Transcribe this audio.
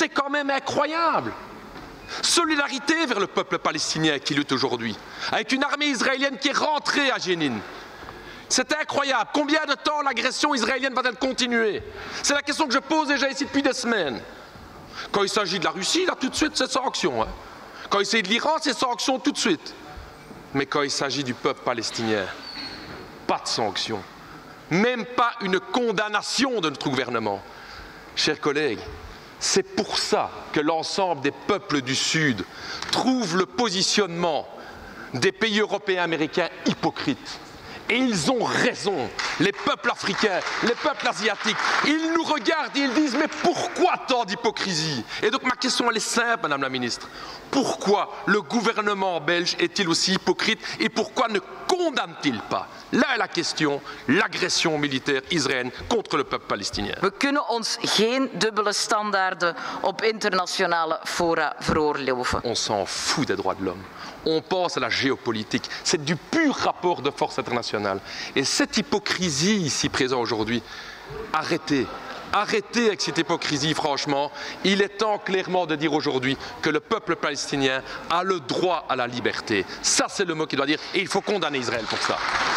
C'est quand même incroyable. Solidarité vers le peuple palestinien qui lutte aujourd'hui, avec une armée israélienne qui est rentrée à Jénine. C'est incroyable. Combien de temps l'agression israélienne va-t-elle continuer? C'est la question que je pose déjà ici depuis des semaines. Quand il s'agit de la Russie, là tout de suite c'est sanctions. Quand il s'agit de l'Iran, c'est sanctions tout de suite. Mais quand il s'agit du peuple palestinien, pas de sanctions. Même pas une condamnation de notre gouvernement. Chers collègues, c'est pour ça que l'ensemble des peuples du Sud trouvent le positionnement des pays européens et américains hypocrite. Et ils ont raison, les peuples africains, les peuples asiatiques, ils nous regardent et ils disent « mais pourquoi tant d'hypocrisie ?» Et donc ma question elle est simple, Madame la Ministre. Pourquoi le gouvernement belge est-il aussi hypocrite et pourquoi ne condamne-t-il pas, là est la question, l'agression militaire israélienne contre le peuple palestinien? We kunnen ons geen dubbele standaarden op internationale fora veroorloven. On s'en fout des droits de l'homme. On pense à la géopolitique. C'est du pur rapport de force internationale. Et cette hypocrisie ici présente aujourd'hui, arrêtez. Arrêtez avec cette hypocrisie, franchement. Il est temps clairement de dire aujourd'hui que le peuple palestinien a le droit à la liberté. Ça, c'est le mot qu'il doit dire. Et il faut condamner Israël pour ça.